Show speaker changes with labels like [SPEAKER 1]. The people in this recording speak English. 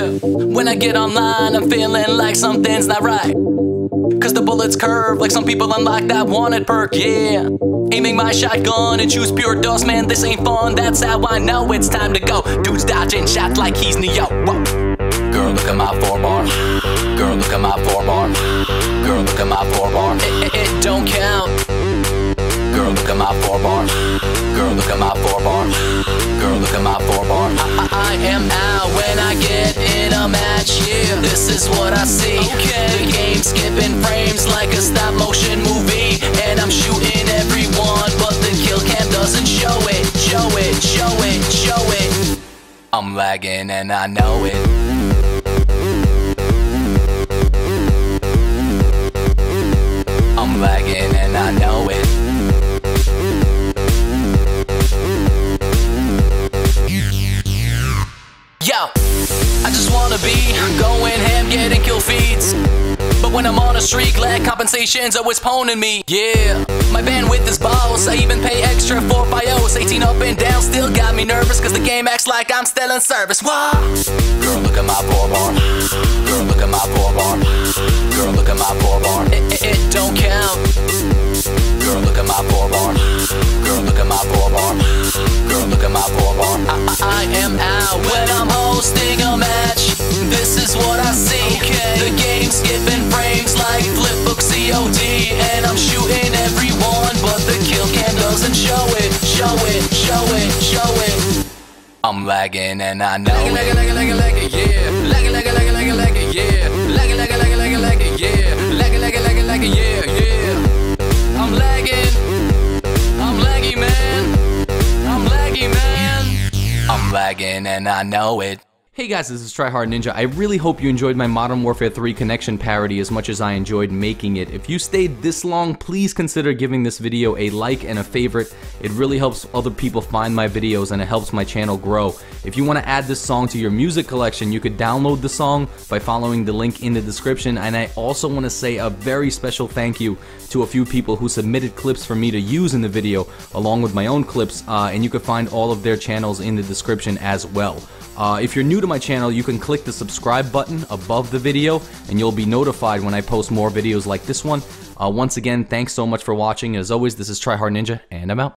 [SPEAKER 1] Yeah, when I get online, I'm feeling like something's not right. Cause the bullets curve like some people unlock that wanted perk, yeah. Aiming my shotgun and choose pure dust, man, this ain't fun. That's how I know it's time to go. Dude's dodging shots like he's Neo. Whoa. Girl, look at my 4-bar. Girl, look at my 4-bar. Girl, look at my 4-bar. It don't count. Girl, look at my 4-bar. Girl, look at my 4-bar. Girl, look at my 4-bar. I am out when I get in a match, yeah. This is what I see. Okay. The game skipping frames like a stop motion movie. And I'm shooting everyone, but the kill cam doesn't show it. Show it, show it, show it. I'm lagging and I know it. I'm lagging and I know it. Yo, I just wanna be going ham, getting kill feeds. But when I'm on a streak, lag compensation's always poning me. Yeah, my bandwidth is boss. I even pay extra for BIOS. 18 up and down still got me nervous, cause the game acts like I'm still in service. What? Girl, look at my 4-bar. Girl, look at my 4-bar. Girl, look at my 4-bar. It don't count. Girl, look at my 4-bar. Girl, look at my 4-bar. Girl, look at my 4-bar. I am out when I'm hosting a match. This is what I see. Okay. The game skipping frames like Flipbook COD. And I'm shooting everyone, but the kill cam doesn't show it. Show it, show it, show it. I'm lagging and I know it. Lagging, yeah. Lagging, yeah. Lagging, yeah. Lagging, yeah. I'm lagging. I'm laggy, man. I'm laggy, man. I'm lagging and I know it. Hey guys, this is TryHardNinja. I really hope you enjoyed my Modern Warfare 3 Connection parody as much as I enjoyed making it. If you stayed this long, please consider giving this video a like and a favorite. It really helps other people find my videos and it helps my channel grow. If you want to add this song to your music collection, you could download the song by following the link in the description. And I also want to say a very special thank you to a few people who submitted clips for me to use in the video along with my own clips, and you can find all of their channels in the description as well. If you're new to my channel, you can click the subscribe button above the video and you'll be notified when I post more videos like this one. Once again, thanks so much for watching. As always, this is TryHardNinja and I'm out.